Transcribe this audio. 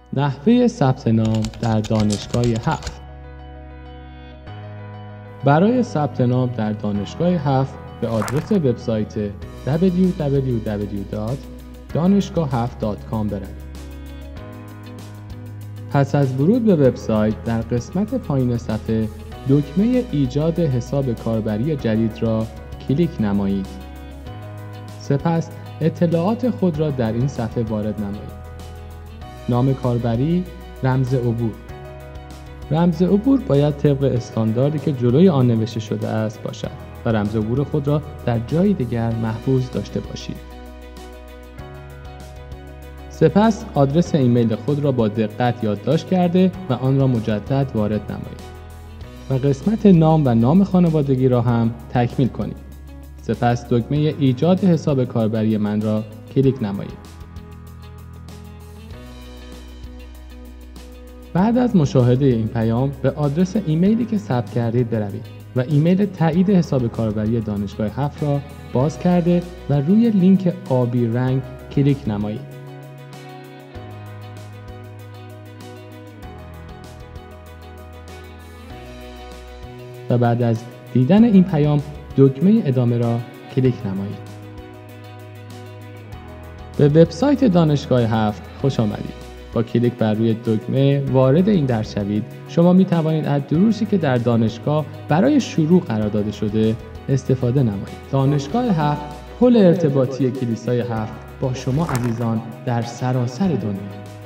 نحوه ثبت نام در دانشگاه 7. برای ثبت نام در دانشگاه 7 به آدرس وبسایت www.danishgah7.com بروید. پس از ورود به وبسایت در قسمت پایین صفحه دکمه ایجاد حساب کاربری جدید را کلیک نمایید. سپس اطلاعات خود را در این صفحه وارد نمایید. نام کاربری، رمز عبور. رمز عبور باید طبق استانداردی که جلوی آن نوشته شده است باشد و رمز عبور خود را در جای دیگر محفوظ داشته باشید. سپس آدرس ایمیل خود را با دقت یادداشت کرده و آن را مجدد وارد نمایید و قسمت نام و نام خانوادگی را هم تکمیل کنید. سپس دکمه ایجاد حساب کاربری من را کلیک نمایید. بعد از مشاهده این پیام به آدرس ایمیلی که ثبت کردید بروید و ایمیل تایید حساب کاربری دانشگاه 7 را باز کرده و روی لینک آبی رنگ کلیک نمایید. و بعد از دیدن این پیام دکمه ادامه را کلیک نمایید. به وبسایت دانشگاه 7 خوش آمدید. با کلیک بر روی دکمه وارد این درس شوید. شما می توانید از دروسی که در دانشگاه برای شروع قرار داده شده استفاده نمایید. دانشگاه 7 پل ارتباطی کلیسای 7 با شما عزیزان در سراسر دنیا.